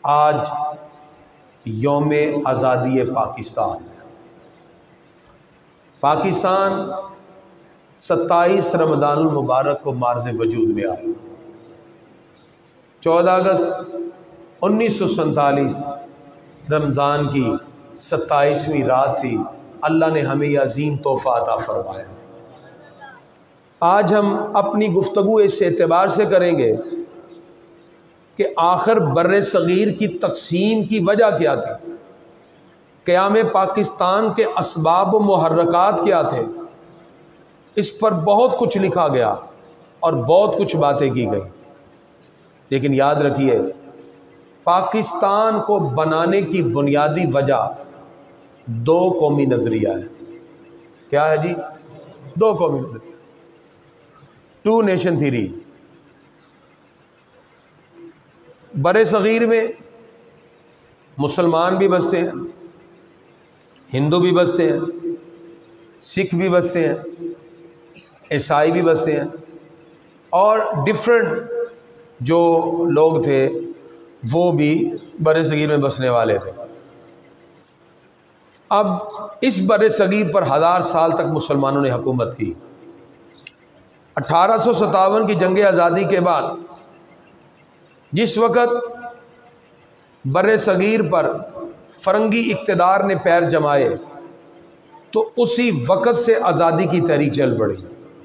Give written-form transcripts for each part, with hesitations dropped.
آج یوم آزادی پاکستان ہے۔ پاکستان 27 رمضان المبارک کو مارز وجود میں آیا۔ 14 اگست 1947 رمضان کی 27ویں رات تھی۔ اللہ نے ہمیں یہ عظیم تحفہ عطا فرمایا۔ آج ہم اپنی گفتگو اس اعتبار سے کریں گے کہ آخر بر صغیر کی تقسیم کی وجہ کیا تھی، قیام پاکستان کے اسباب و محرکات کیا تھے۔ اس پر بہت کچھ لکھا گیا اور بہت کچھ باتیں کی گئی، لیکن یاد رکھیے پاکستان کو بنانے کی بنیادی وجہ 2 قومی نظریہ ہے۔ کیا ہے جی؟ 2 قومی نظریہ، 2 نیشن تھیوری۔ بر صغیر میں مسلمان بھی بستے ہیں، ہندو بھی بستے ہیں، سکھ بھی بستے ہیں، عیسائی بھی بستے ہیں، اور ڈفرینٹ جو لوگ تھے وہ بھی بر صغیر میں بسنے والے تھے۔ اب اس بر صغیر پر 1000 سال تک مسلمانوں نے حکومت کی۔ 1857 کی جنگ آزادی کے بعد جس وقت بر صغیر پر فرنگی اقتدار نے پیر جمائے تو اسی وقت سے آزادی کی تحریک چل پڑی۔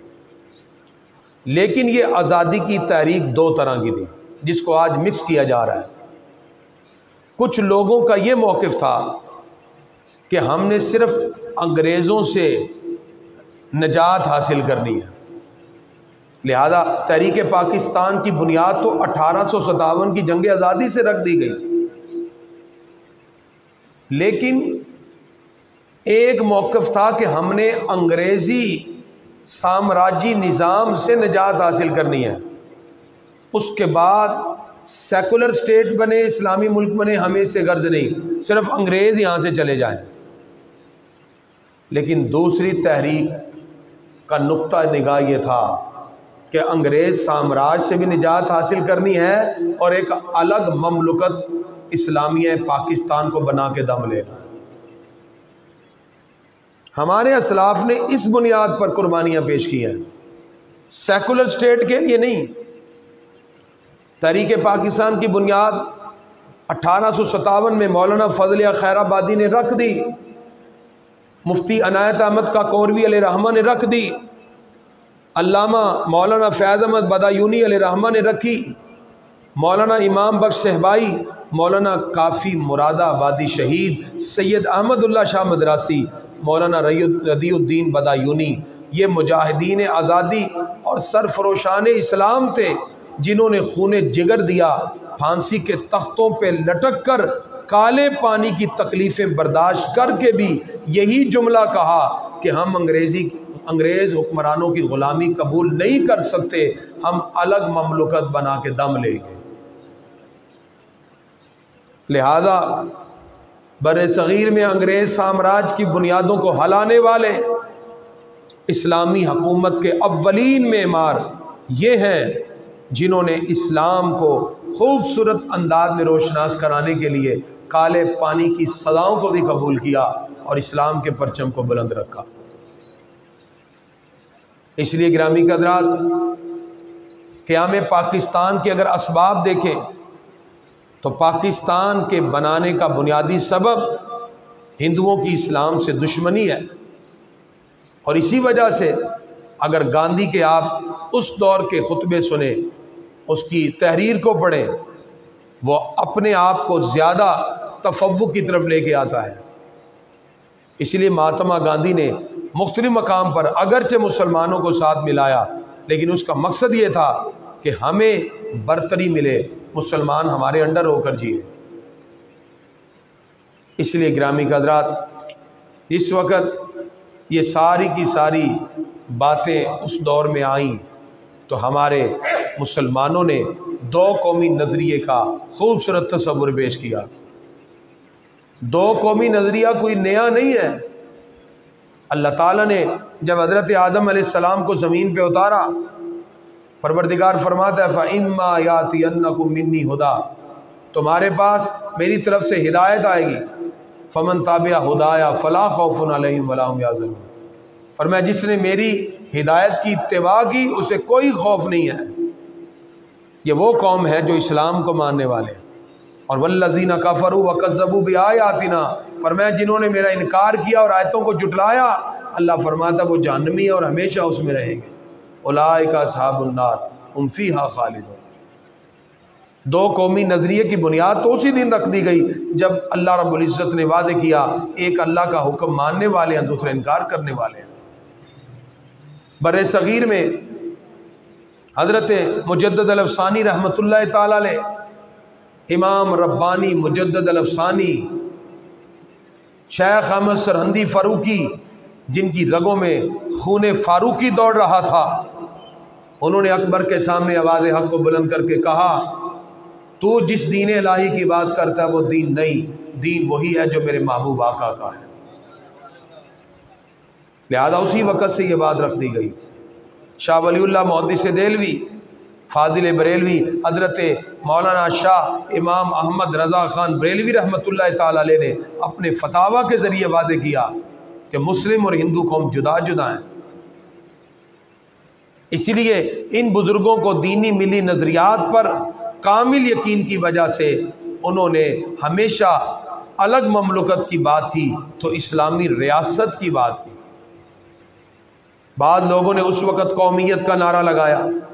لیکن یہ آزادی کی تحریک 2 طرح کی تھی، جس کو آج مکس کیا جا رہا ہے۔ کچھ لوگوں کا یہ موقف تھا کہ ہم نے صرف انگریزوں سے نجات حاصل کرنی ہے، لہذا تحریک پاکستان کی بنیاد تو 1857 کی جنگ آزادی سے رکھ دی گئی۔ لیکن ایک موقف تھا کہ ہم نے انگریزی سامراجی نظام سے نجات حاصل کرنی ہے، اس کے بعد سیکولر سٹیٹ بنے، اسلامی ملک بنے، ہمیں سے غرض نہیں، صرف انگریز یہاں سے چلے جائیں۔ لیکن دوسری تحریک کا نقطہ نگاہ یہ تھا کہ انگریز سامراج سے بھی نجات حاصل کرنی ہے اور ایک الگ مملکت اسلامیہ پاکستان کو بنا کے دم لینا ہے۔ ہمارے اسلاف نے اس بنیاد پر قربانیاں پیش کی ہیں، سیکولر سٹیٹ کے لیے نہیں۔ تحریک پاکستان کی بنیاد 1857 میں مولانا فضل خیر آبادی نے رکھ دی، مفتی عنایت احمد کاکوروی علیہ رحمہ نے رکھ دی، علامہ مولانا فیض احمد بدایونی علیہ رحمہ نے رکھی، مولانا امام بخش صہبائی، مولانا کافی مراد آبادی شہید، سید احمد اللہ شاہ مدراسی، مولانا رضی الدین بدایونی، یہ مجاہدین آزادی اور سرفروشان اسلام تھے جنہوں نے خون جگر دیا، پھانسی کے تختوں پہ لٹک کر کالے پانی کی تکلیفیں برداشت کر کے بھی یہی جملہ کہا کہ ہم انگریز حکمرانوں کی غلامی قبول نہیں کر سکتے، ہم الگ مملکت بنا کے دم لیں گے۔ لہذا بر صغیر میں انگریز سامراج کی بنیادوں کو ہلانے والے اسلامی حکومت کے اولین معمار یہ ہیں جنہوں نے اسلام کو خوبصورت انداز میں روشناس کرانے کے لیے کالے پانی کی سزاؤں کو بھی قبول کیا اور اسلام کے پرچم کو بلند رکھا۔ اس لیے گرامی حضرات، قیام پاکستان کے اگر اسباب دیکھیں تو پاکستان کے بنانے کا بنیادی سبب ہندوؤں کی اسلام سے دشمنی ہے، اور اسی وجہ سے اگر گاندھی کے آپ اس دور کے خطبے سنیں، اس کی تحریر کو پڑھیں، وہ اپنے آپ کو زیادہ تفوق کی طرف لے کے آتا ہے۔ اس لیے مہاتما گاندھی نے مختلف مقام پر اگرچہ مسلمانوں کو ساتھ ملایا، لیکن اس کا مقصد یہ تھا کہ ہمیں برتری ملے، مسلمان ہمارے انڈر ہو کر جیے۔ اس لیے گرامی حضرات، اس وقت یہ ساری کی ساری باتیں اس دور میں آئیں تو ہمارے مسلمانوں نے 2 قومی نظریے کا خوبصورت تصور پیش کیا۔ 2 قومی نظریہ کوئی نیا نہیں ہے۔ اللہ تعالیٰ نے جب حضرت آدم علیہ السلام کو زمین پہ اتارا، پروردگار فرماتا ہے فَإِمَّا يَأْتِيَنَّكُم مِّنِّي هُدًى، تمہارے پاس میری طرف سے ہدایت آئے گی، فمن تابع ہدایا فلا خوف علیہم ولا هم یحزنون، فرمایا جس نے میری ہدایت کی اتباع کی اسے کوئی خوف نہیں ہے۔ یہ وہ قوم ہے جو اسلام کو ماننے والے ہیں۔ اور والذین کفروا وکذبوا بآیاتنا، فرمایا جنہوں نے میرا انکار کیا اور آیتوں کو جھٹلایا، اللہ فرماتا وہ جہنمی ہے اور ہمیشہ اس میں رہیں گے۔ اولئک اصحاب النار هم فیہا خالدون۔ دو قومی نظریے کی بنیاد تو اسی دن رکھ دی گئی جب اللہ رب العزت نے وعدے کیا ایک اللہ کا حکم ماننے والے ہیں، دوسرے انکار کرنے والے ہیں۔ بر صغیر میں حضرت مجدد الافسانی رحمۃ اللہ تعالی علیہ، امام ربانی مجدد الافسانی، شیخ احمد سرہندی فاروقی، جن کی رگوں میں خون فاروقی دوڑ رہا تھا، انہوں نے اکبر کے سامنے آواز حق کو بلند کر کے کہا تو جس دین الہی کی بات کرتا ہے وہ دین نہیں، دین وہی ہے جو میرے محبوب آقا کا ہے۔ لہذا اسی وقت سے یہ بات رکھ دی گئی۔ شاہ ولی اللہ محدث دہلوی، فاضل بریلوی، حضرت مولانا شاہ امام احمد رضا خان بریلوی رحمۃ اللہ تعالی علیہ نے اپنے فتاویٰ کے ذریعے وعدے کیا کہ مسلم اور ہندو قوم جدا جدا ہیں۔ اسی لیے ان بزرگوں کو دینی ملی نظریات پر کامل یقین کی وجہ سے انہوں نے ہمیشہ الگ مملکت کی بات کی تو اسلامی ریاست کی بات کی۔ بعض لوگوں نے اس وقت قومیت کا نعرہ لگایا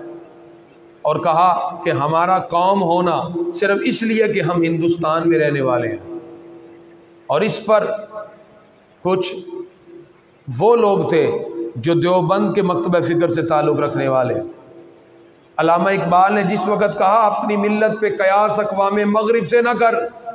اور کہا کہ ہمارا قوم ہونا صرف اس لیے کہ ہم ہندوستان میں رہنے والے ہیں، اور اس پر کچھ وہ لوگ تھے جو دیوبند کے مکتبہ فکر سے تعلق رکھنے والے۔ علامہ اقبال نے جس وقت کہا اپنی ملت پہ قیاس اقوام مغرب سے نہ کر،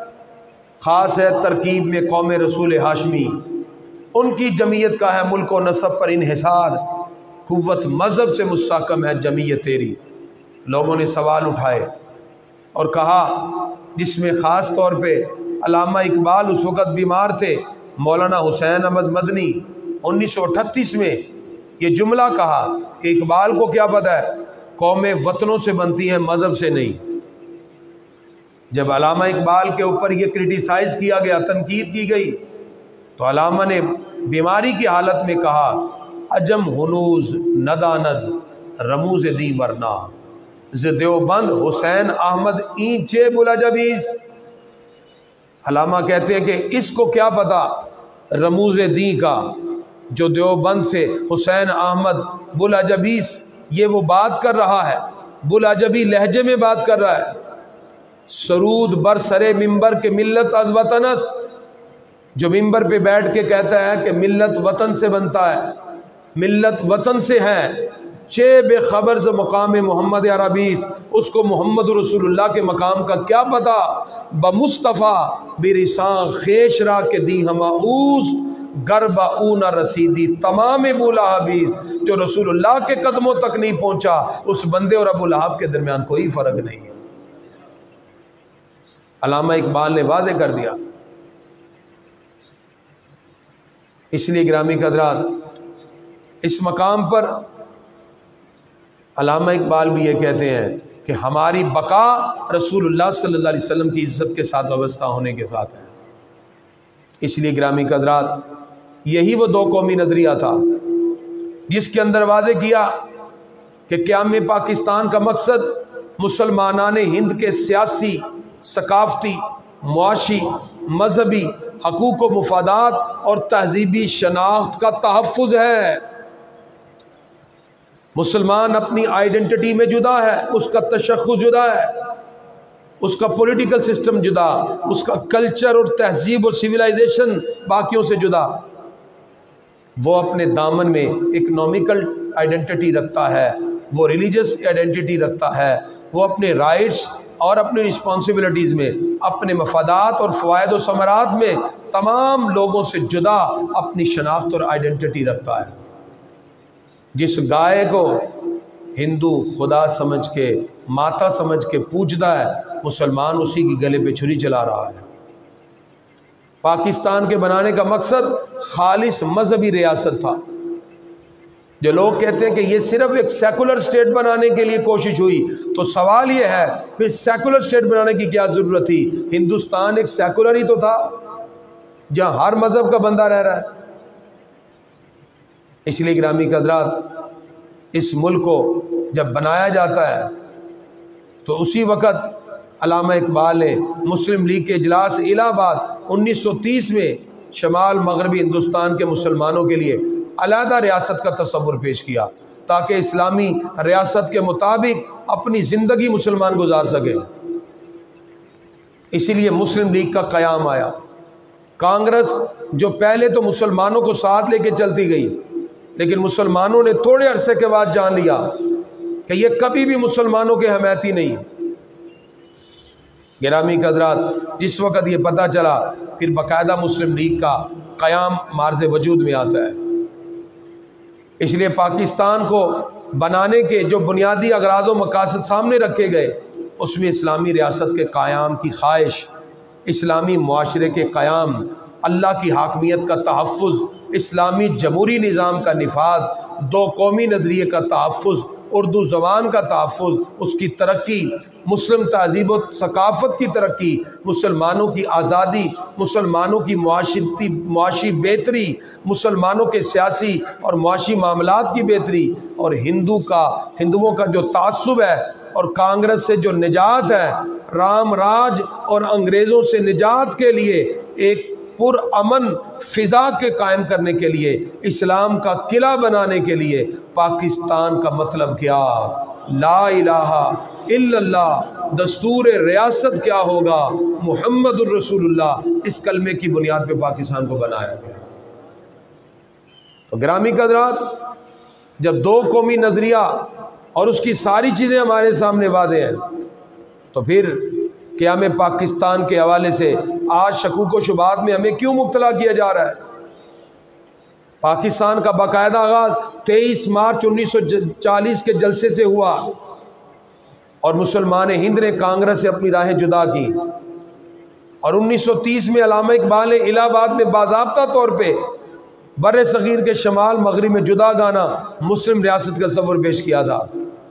خاص ہے ترکیب میں قوم رسول ہاشمی، ان کی جمعیت کا ہے ملک و نسب پر انحصار، قوت مذہب سے مستحکم ہے جمعیت تیری۔ لوگوں نے سوال اٹھائے اور کہا، جس میں خاص طور پہ علامہ اقبال اس وقت بیمار تھے، مولانا حسین احمد مدنی 1938 میں یہ جملہ کہا کہ اقبال کو کیا پتہ ہے قومیں وطنوں سے بنتی ہیں مذہب سے نہیں۔ جب علامہ اقبال کے اوپر یہ کرٹیسائز کیا گیا، تنقید کی گئی، تو علامہ نے بیماری کی حالت میں کہا عجم ہنوز نداند رموز دی ورنا ز دیوبند حسین احمد این چے بولا جبیست۔ علامہ کہتے ہیں کہ اس کو کیا پتا رموز دی کا، جو دیوبند سے حسین احمد بولاجبیس یہ وہ بات کر رہا ہے، بولاجبی لہجے میں بات کر رہا ہے۔ سرود بر سرے ممبر کے ملت از وطن است، جو ممبر پہ بیٹھ کے کہتا ہے کہ ملت وطن سے بنتا ہے، ملت وطن سے ہے، چے بے خبر سے مقام محمد عربیس، اس کو محمد رسول اللہ کے مقام کا کیا پتا۔ بمصطفیٰ برساں خیش را کے دی ہما اوست گربا او نہ رسیدی تمام ابو لہبیز، جو رسول اللہ کے قدموں تک نہیں پہنچا اس بندے اور ابو لہب کے درمیان کوئی فرق نہیں ہے۔ علامہ اقبال نے واضح کر دیا۔ اس لیے گرامی حضرات، اس مقام پر علامہ اقبال بھی یہ کہتے ہیں کہ ہماری بقا رسول اللہ صلی اللہ علیہ وسلم کی عزت کے ساتھ وابستہ ہونے کے ساتھ ہے۔ اس لیے گرامی حضرات، یہی وہ دو قومی نظریہ تھا جس کے اندر واضح کیا کہ قیام پاکستان کا مقصد مسلمانان ہند کے سیاسی، ثقافتی، معاشی، مذہبی حقوق و مفادات اور تہذیبی شناخت کا تحفظ ہے۔ مسلمان اپنی آئیڈینٹی میں جدا ہے، اس کا تشخص جدا ہے، اس کا پولیٹیکل سسٹم جدا، اس کا کلچر اور تہذیب اور سویلائزیشن باقیوں سے جدا۔ وہ اپنے دامن میں اکنومیکل آئیڈینٹی رکھتا ہے، وہ ریلیجس آئیڈینٹی رکھتا ہے، وہ اپنے رائٹس اور اپنی رسپانسبلٹیز میں، اپنے مفادات اور فوائد و ثمرات میں تمام لوگوں سے جدا اپنی شناخت اور آئیڈینٹی رکھتا ہے۔ جس گائے کو ہندو خدا سمجھ کے، ماتا سمجھ کے پوجتا ہے، مسلمان اسی کی گلے پہ چھری چلا رہا ہے۔ پاکستان کے بنانے کا مقصد خالص مذہبی ریاست تھا، جو لوگ کہتے ہیں کہ یہ صرف ایک سیکولر سٹیٹ بنانے کے لیے کوشش ہوئی، تو سوال یہ ہے پھر سیکولر سٹیٹ بنانے کی کیا ضرورت تھی؟ ہندوستان ایک سیکولر ہی تو تھا جہاں ہر مذہب کا بندہ رہ رہا ہے۔ اس لیے گرامی حضرات، اس ملک کو جب بنایا جاتا ہے تو اسی وقت علامہ اقبال نے مسلم لیگ کے اجلاس الہ آباد 1930 میں شمال مغربی ہندوستان کے مسلمانوں کے لیے علیحدہ ریاست کا تصور پیش کیا تاکہ اسلامی ریاست کے مطابق اپنی زندگی مسلمان گزار سکیں۔ اسی لیے مسلم لیگ کا قیام آیا۔ کانگریس جو پہلے تو مسلمانوں کو ساتھ لے کے چلتی گئی، لیکن مسلمانوں نے تھوڑے عرصے کے بعد جان لیا کہ یہ کبھی بھی مسلمانوں کے حمایتی نہیں۔ گرامی حضرات، جس وقت یہ پتہ چلا پھر باقاعدہ مسلم لیگ کا قیام مارز وجود میں آتا ہے۔ اس لیے پاکستان کو بنانے کے جو بنیادی اغراض و مقاصد سامنے رکھے گئے، اس میں اسلامی ریاست کے قیام کی خواہش، اسلامی معاشرے کے قیام، اللہ کی حاکمیت کا تحفظ، اسلامی جمہوری نظام کا نفاذ، دو قومی نظریے کا تحفظ، اردو زبان کا تحفظ، اس کی ترقی، مسلم تہذیب و ثقافت کی ترقی، مسلمانوں کی آزادی، مسلمانوں کی معاشی بہتری، مسلمانوں کے سیاسی اور معاشی معاملات کی بہتری، اور ہندوؤں کا جو تعصب ہے اور کانگریس سے جو نجات ہے، رام راج اور انگریزوں سے نجات کے لیے ایک پرامن فضا کے قائم کرنے کے لیے، اسلام کا قلعہ بنانے کے لیے پاکستان کا مطلب کیا؟ لا الہ الا اللہ، دستور ریاست کیا ہوگا؟ محمد الرسول اللہ، اس کلمے کی بنیاد پہ پاکستان کو بنایا گیا۔ تو گرامی حضرات، جب دو قومی نظریہ اور اس کی ساری چیزیں ہمارے سامنے واضح ہیں، تو پھر قیام پاکستان کے حوالے سے آج شکوک و شبہات میں ہمیں کیوں مبتلا کیا جا رہا ہے؟ پاکستان کا باقاعدہ آغاز 23 مارچ 1940 کے جلسے سے ہوا، اور مسلمان ہند نے کانگریس سے اپنی راہیں جدا کی، اور 1930 میں علامہ اقبال نے الہ آباد میں باضابطہ طور پہ بر صغیر کے شمال مغرب میں جدا گانا مسلم ریاست کا تصور پیش کیا تھا۔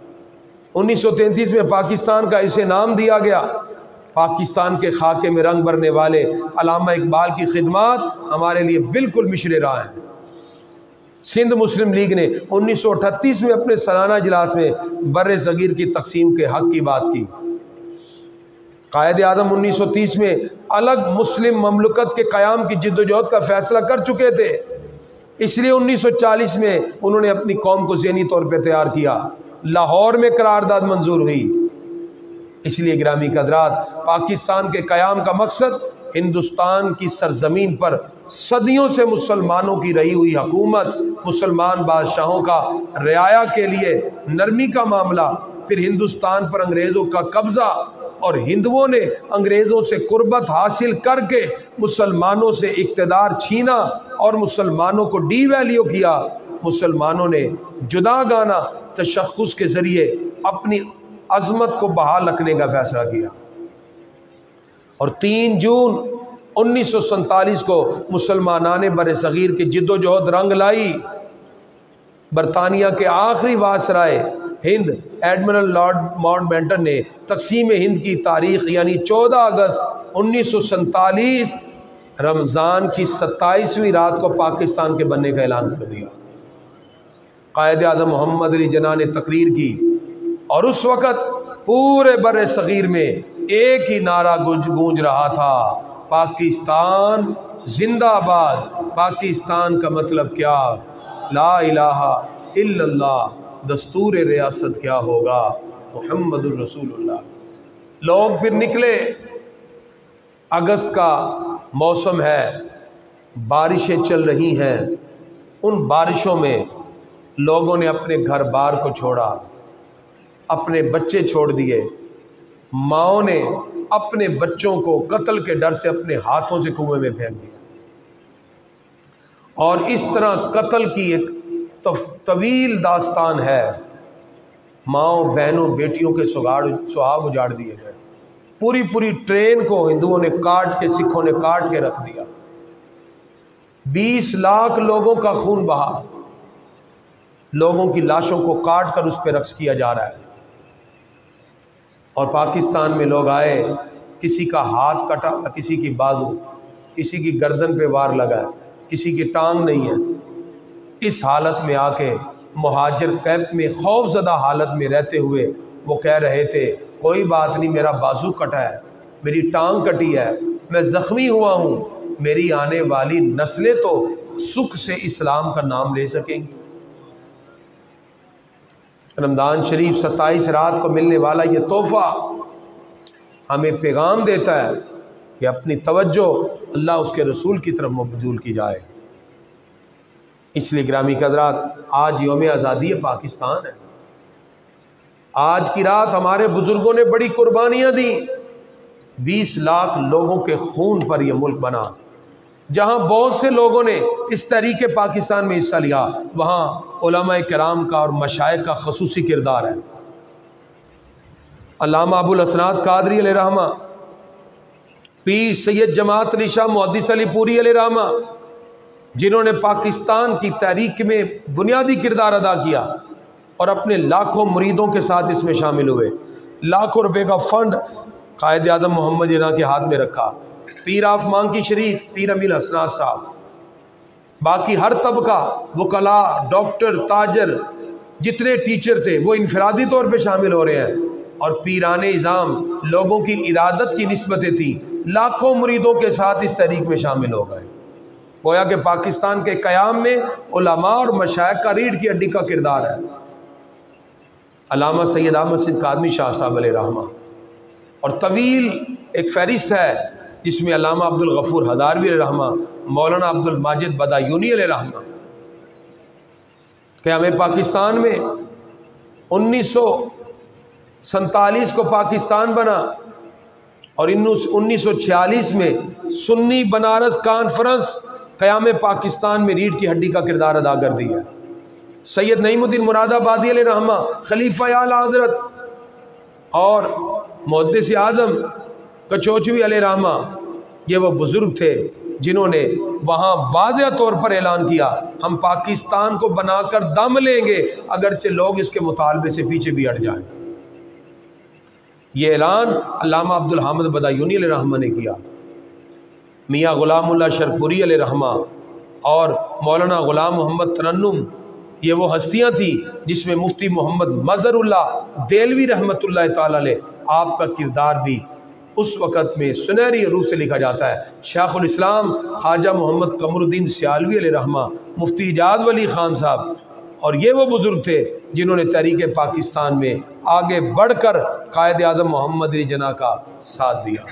1933 میں پاکستان کا اسے نام دیا گیا۔ پاکستان کے خاکے میں رنگ بھرنے والے علامہ اقبال کی خدمات ہمارے لیے بالکل مشر راہ ہیں۔ سندھ مسلم لیگ نے 1938 میں اپنے سالانہ اجلاس میں بر صغیر کی تقسیم کے حق کی بات کی۔ قائد اعظم 1930 میں الگ مسلم مملکت کے قیام کی جد و جہد کا فیصلہ کر چکے تھے، اس لیے 1940 میں انہوں نے اپنی قوم کو ذہنی طور پہ تیار کیا۔ لاہور میں قرارداد منظور ہوئی۔ اس لیے گرامی حضرات، پاکستان کے قیام کا مقصد ہندوستان کی سرزمین پر صدیوں سے مسلمانوں کی رہی ہوئی حکومت، مسلمان بادشاہوں کا رعایا کے لیے نرمی کا معاملہ، پھر ہندوستان پر انگریزوں کا قبضہ، اور ہندوؤں نے انگریزوں سے قربت حاصل کر کے مسلمانوں سے اقتدار چھینا اور مسلمانوں کو ڈی ویلیو کیا۔ مسلمانوں نے جدا گانا تشخص کے ذریعے اپنی عظمت کو بحال رکھنے کا فیصلہ کیا، اور 3 جون 1947 کو مسلمانان بر صغیر کی جد و جہد رنگ لائی۔ برطانیہ کے آخری viceroy Hind admiral lord Mountbatten نے تقسیم ہند کی تاریخ یعنی 14 اگست 1947 رمضان کی 27ویں رات کو پاکستان کے بننے کا اعلان کر دیا۔ قائد اعظم محمد علی جناح نے تقریر کی، اور اس وقت پورے بر صغیر میں ایک ہی نعرہ گونج رہا تھا، پاکستان زندہ آباد۔ پاکستان کا مطلب کیا؟ لا الہ الا اللہ، دستور ریاست کیا ہوگا؟ محمد الرسول اللہ۔ لوگ پھر نکلے، اگست کا موسم ہے، بارشیں چل رہی ہیں، ان بارشوں میں لوگوں نے اپنے گھر بار کو چھوڑا، اپنے بچے چھوڑ دیے، ماؤں نے اپنے بچوں کو قتل کے ڈر سے اپنے ہاتھوں سے کنویں میں پھینک دیا، اور اس طرح قتل کی ایک طویل داستان ہے۔ ماؤں بہنوں بیٹیوں کے سہاگ اجاڑ دیے گئے، پوری ٹرین کو ہندوؤں نے کاٹ کے، سکھوں نے کاٹ کے رکھ دیا، 20 لاکھ لوگوں کا خون بہا، لوگوں کی لاشوں کو کاٹ کر اس پہ رقص کیا جا رہا ہے۔ اور پاکستان میں لوگ آئے، کسی کا ہاتھ کٹا، کسی کی بازو، کسی کی گردن پہ وار لگا ہے، کسی کی ٹانگ نہیں ہے۔ اس حالت میں آ کے مہاجر کیمپ میں خوف زدہ حالت میں رہتے ہوئے وہ کہہ رہے تھے کوئی بات نہیں، میرا بازو کٹا ہے، میری ٹانگ کٹی ہے، میں زخمی ہوا ہوں، میری آنے والی نسلیں تو سکھ سے اسلام کا نام لے سکیں گی۔ رمضان شریف 27 رات کو ملنے والا یہ تحفہ ہمیں پیغام دیتا ہے کہ اپنی توجہ اللہ اس کے رسول کی طرف مبذول کی جائے۔ اس لیے گرامی حضرات، آج یوم آزادی پاکستان ہے۔ آج کی رات ہمارے بزرگوں نے بڑی قربانیاں دیں، 20 لاکھ لوگوں کے خون پر یہ ملک بنا۔ جہاں بہت سے لوگوں نے اس تحریک پاکستان میں حصہ لیا، وہاں علماء کرام کا اور مشائخ کا خصوصی کردار ہے۔ علامہ ابو الحسنات قادری علیہ رحمہ، پیر سید جماعت علی شاہ محدث علی پوری علیہ رحمہ، جنہوں نے پاکستان کی تحریک میں بنیادی کردار ادا کیا اور اپنے لاکھوں مریدوں کے ساتھ اس میں شامل ہوئے، لاکھوں روپے کا فنڈ قائد اعظم محمد جناح کے ہاتھ میں رکھا۔ پیر آف مانکی شریف، پیر امیر حسنات صاحب، باقی ہر طبقہ، وکلاء، ڈاکٹر، تاجر، جتنے ٹیچر تھے وہ انفرادی طور پہ شامل ہو رہے ہیں، اور پیران اعظام لوگوں کی ارادت کی نسبتیں تھیں، لاکھوں مریدوں کے ساتھ اس تحریک میں شامل ہو گئے۔ گویا کہ پاکستان کے قیام میں علماء اور مشائخ کا ریڑھ کی ہڈی کا کردار ہے۔ علامہ سید احمد صدیق کاظمی شاہ صاحب علیہ رحمہ، اور طویل ایک فہرست ہے جس میں علامہ عبد الغفور ہداروی علیہ رحمہ، مولانا عبد الماجد بدایونی علیہ رحمہ۔ قیام پاکستان میں 1947 کو پاکستان بنا، اور 1946 میں سنی بنارس کانفرنس قیام پاکستان میں ریڑھ کی ہڈی کا کردار ادا کر دیا۔ سید نعیم الدین مراد آبادی علیہ رحمہ، خلیفہ اعلی حضرت اور محدث اعظم کچوچوی علیہ رحمہ، یہ وہ بزرگ تھے جنہوں نے وہاں واضح طور پر اعلان کیا ہم پاکستان کو بنا کر دم لیں گے اگرچہ لوگ اس کے مطالبے سے پیچھے بھی ہٹ جائیں۔ یہ اعلان علامہ عبد الحامد بدایونی علیہ رحمہ نے کیا۔ میاں غلام اللہ شرپوری علیہ رحمہ اور مولانا غلام محمد ترنم، یہ وہ ہستیاں تھیں جس میں مفتی محمد مظہر اللہ دہلوی رحمۃ اللہ تعالی علیہ، آپ کا کردار بھی اس وقت میں سنہری روح سے لکھا جاتا ہے۔ شیخ الاسلام خواجہ محمد قمر الدین سیالوی علیہ رحمہ، مفتی ایجاد ولی خان صاحب، اور یہ وہ بزرگ تھے جنہوں نے تحریک پاکستان میں آگے بڑھ کر قائد اعظم محمد علی جناح کا ساتھ دیا۔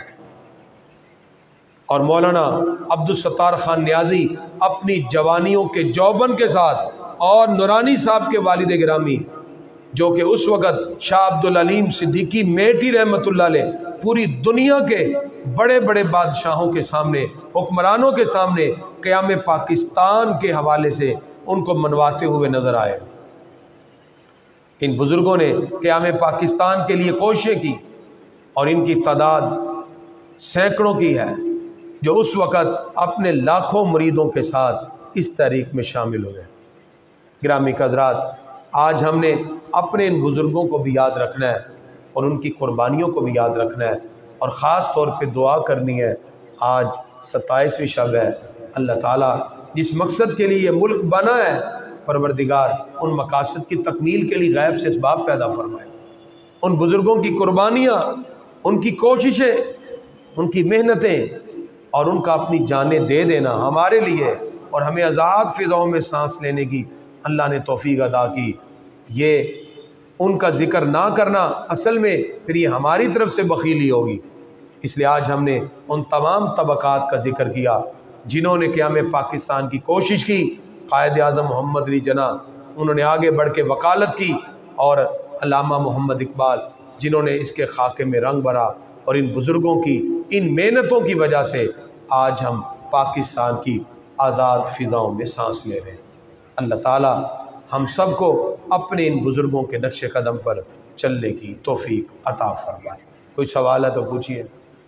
اور مولانا عبدالستار خان نیازی اپنی جوانیوں کے جوبن کے ساتھ، اور نورانی صاحب کے والد گرامی جو کہ اس وقت شاہ عبدالعلیم صدیقی میٹھی رحمۃ اللہ علیہ پوری دنیا کے بڑے بڑے بادشاہوں کے سامنے، حکمرانوں کے سامنے قیام پاکستان کے حوالے سے ان کو منواتے ہوئے نظر آئے۔ ان بزرگوں نے قیام پاکستان کے لیے کوششیں کی، اور ان کی تعداد سینکڑوں کی ہے جو اس وقت اپنے لاکھوں مریدوں کے ساتھ اس تحریک میں شامل ہوئے۔ گرامی حضرات، آج ہم نے اپنے ان بزرگوں کو بھی یاد رکھنا ہے اور ان کی قربانیوں کو بھی یاد رکھنا ہے، اور خاص طور پہ دعا کرنی ہے۔ آج 27ویں شب ہے، اللہ تعالیٰ جس مقصد کے لیے یہ ملک بنا ہے، پروردگار ان مقاصد کی تکمیل کے لیے غیب سے اسباب پیدا فرمائے۔ ان بزرگوں کی قربانیاں، ان کی کوششیں، ان کی محنتیں، اور ان کا اپنی جانیں دے دینا ہمارے لیے، اور ہمیں آزاد فضاؤں میں سانس لینے کی اللہ نے توفیق عطا کی۔ یہ ان کا ذکر نہ کرنا اصل میں پھر یہ ہماری طرف سے بخیلی ہوگی، اس لیے آج ہم نے ان تمام طبقات کا ذکر کیا جنہوں نے قیام پاکستان کی کوشش کی۔ قائد اعظم محمد علی جناح، انہوں نے آگے بڑھ کے وکالت کی، اور علامہ محمد اقبال جنہوں نے اس کے خاکے میں رنگ بھرا، اور ان بزرگوں کی ان محنتوں کی وجہ سے آج ہم پاکستان کی آزاد فضاؤں میں سانس لے رہے ہیں۔ اللہ تعالیٰ ہم سب کو اپنے ان بزرگوں کے نقش قدم پر چلنے کی توفیق عطا فرمائے۔ کوئی سوال ہے تو پوچھئے۔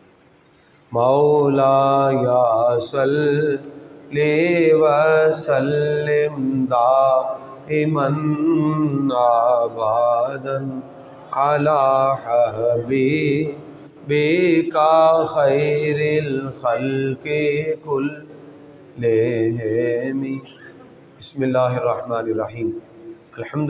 مولا یا صلی وسلم دائما آبادا على حبيبك خير الخلق كلهم. بسم اللہ الرحمن الرحیم. الحمد